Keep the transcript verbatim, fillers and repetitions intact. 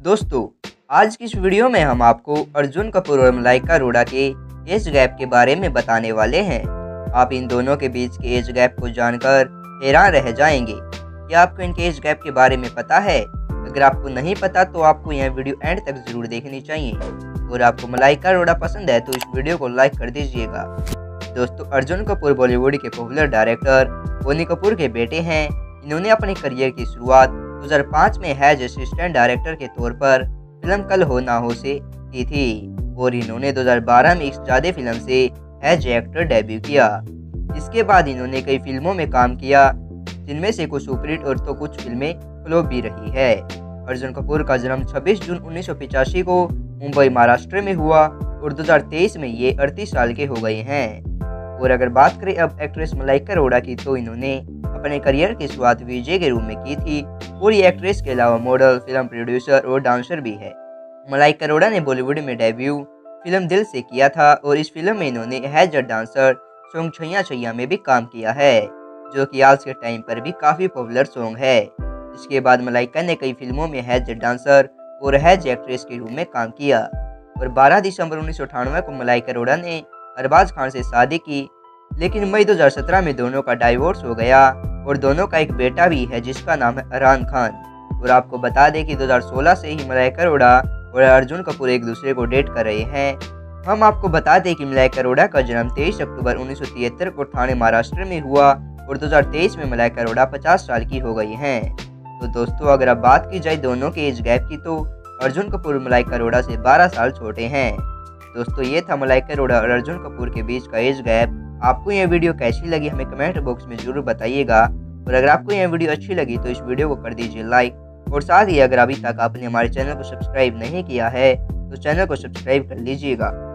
दोस्तों, आज की इस वीडियो में हम आपको अर्जुन कपूर और मलाइका अरोड़ा के एज गैप के बारे में बताने वाले हैं। आप इन दोनों के बीच के एज गैप को जानकर हैरान रह जाएंगे। क्या आपको इनके एज गैप के बारे में पता है? अगर आपको नहीं पता तो आपको यह वीडियो एंड तक जरूर देखनी चाहिए। और आपको मलाइका अरोड़ा पसंद है तो इस वीडियो को लाइक कर दीजिएगा। दोस्तों, अर्जुन कपूर बॉलीवुड के पॉपुलर डायरेक्टर बोनी कपूर के बेटे हैं। इन्होंने अपने करियर की शुरुआत दो हज़ार पाँच में हैज असिस्टेंट डायरेक्टर के तौर पर फिल्म कल हो ना हो से की थी और इन्होंने दो हज़ार बारह में इश्क़-ए-ज़ादे फिल्म से हैज एक्टर डेब्यू किया। इसके बाद इन्होंने कई फिल्मों में काम किया, जिनमें से कुछ सुपरहिट और तो कुछ फिल्में फ्लॉप भी रही है। अर्जुन कपूर का जन्म छब्बीस जून उन्नीस सौ पचासी को मुंबई, महाराष्ट्र में हुआ और दो हज़ार तेईस में ये अड़तीस साल के हो गए हैं। और अगर बात करें अब एक्ट्रेस मलाइका अरोड़ा की, तो इन्होंने अपने करियर की शुरुआत वीजे के रूप में की थी और ये एक्ट्रेस के अलावा मॉडल, फिल्म प्रोड्यूसर और डांसर भी है। मलाइका अरोड़ा ने बॉलीवुड में डेब्यू फिल्म दिल से किया था और इस फिल्म में इन्होंने as a dancer song Chaiyya Chaiyya में भी काम किया है, जो कि आज के टाइम पर भी काफ़ी पॉपुलर सॉन्ग है। इसके बाद मलाइका ने कई फिल्मों में हैज डांसर और हैज एक्ट्रेस के रूप में काम किया और बारह दिसंबर उन्नीस सौ अठानवे को मलाइका अरोड़ा ने अरबाज खान से शादी की, लेकिन मई दो हज़ार सत्रह में दोनों का डाइवोर्स हो गया और दोनों का एक बेटा भी है जिसका नाम है अरहान खान। और आपको बता दें कि दो हज़ार सोलह से ही मलाइका अरोड़ा और अर्जुन कपूर एक दूसरे को डेट कर रहे हैं। हम आपको बता दें कि मलाइका अरोड़ा का जन्म तेईस अक्टूबर उन्नीस सौ तिहत्तर को ठाणे, महाराष्ट्र में हुआ और दो हज़ार तेईस में मलाइका अरोड़ा पचास साल की हो गई हैं। तो दोस्तों, अगर अब बात की जाए दोनों के एज गैप की, तो अर्जुन कपूर मलाइका अरोड़ा से बारह साल छोटे हैं। दोस्तों, ये था मलाइका अरोड़ा और अर्जुन कपूर के बीच का एज गैप। आपको यह वीडियो कैसी लगी हमें कमेंट बॉक्स में जरूर बताइएगा और अगर आपको यह वीडियो अच्छी लगी तो इस वीडियो को कर दीजिए लाइक और साथ ही अगर अभी तक आपने हमारे चैनल को सब्सक्राइब नहीं किया है तो चैनल को सब्सक्राइब कर लीजिएगा।